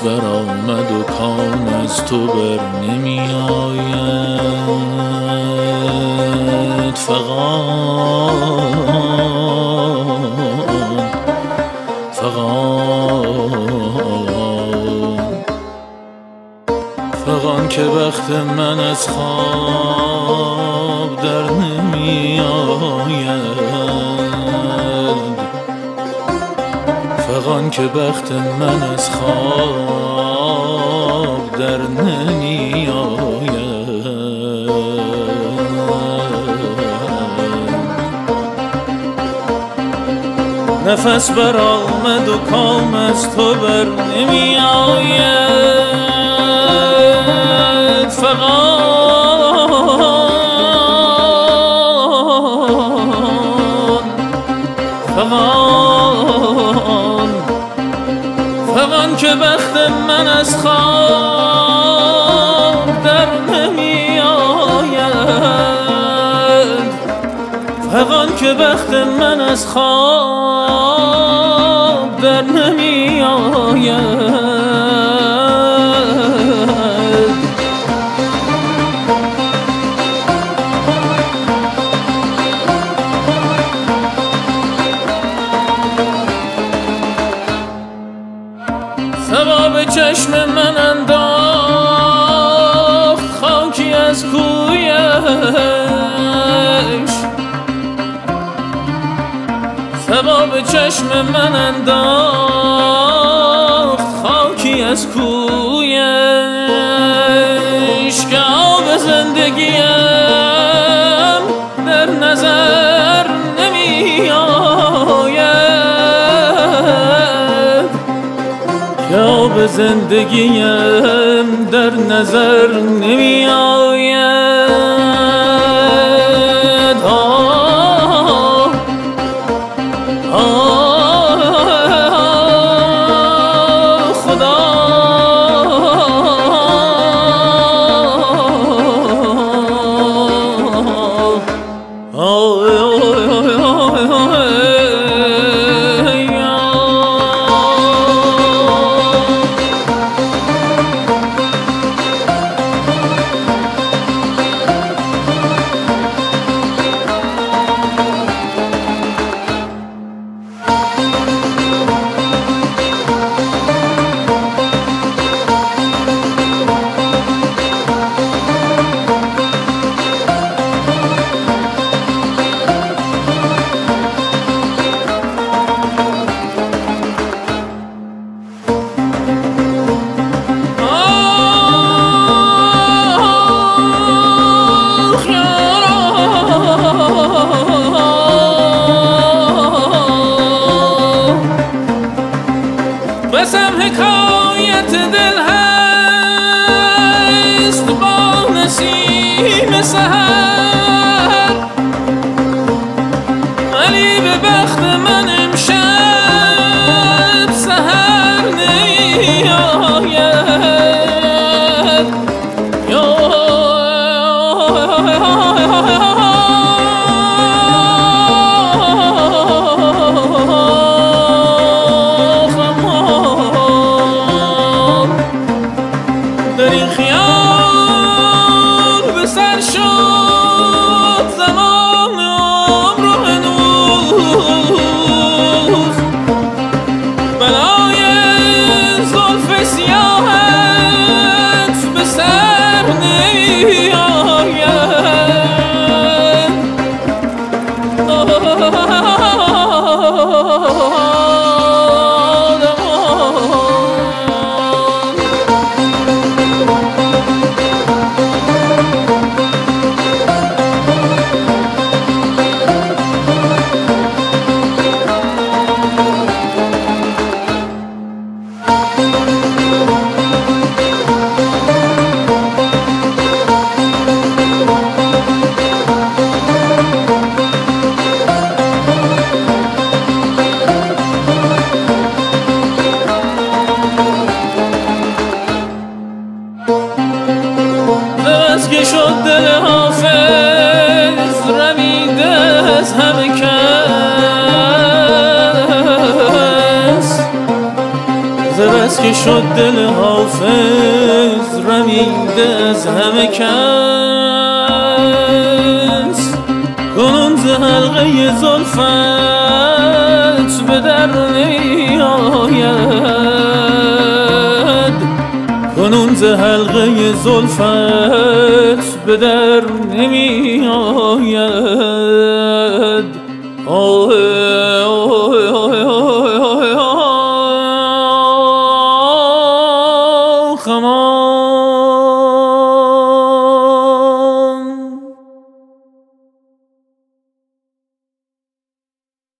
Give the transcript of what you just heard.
برآمد و کام از تو بر نمی آید. فغان که بخت من از خواب در نمی آید. فغان که بخت من از خواب در نمی آید. نفس برآمد و کام از تو بر نمی آید. فغان که بخت من از خواب در نمی آید. فغان که بخت من از خواب در نمی آید. سباب چشم من انداخت خاکی از کویش. سباب چشم من انداخت خاکی از کویش. که آب زندگیم در نظر نمی آید. که آب زندگیم در نظر نمی آید. بسم حکایت دل هست با نسیم سحر. ولی به بخت من امشب سحر نمی آید. ز بس که شد دل حافظ رمیده از همه کس، کنون ز حلقه زلفت به در نمی آید، کنون ز حلقه زلفت به در نمی آید.